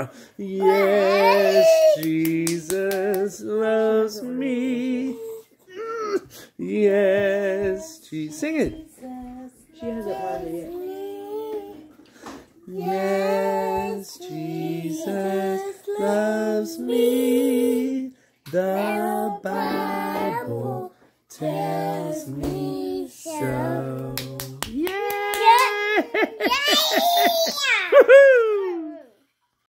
Yes, Jesus loves me. Yes, Jesus. Sing it. She hasn't learned it yet. Yes, Jesus loves me. The Bible tells me so. Yeah! Woohoo!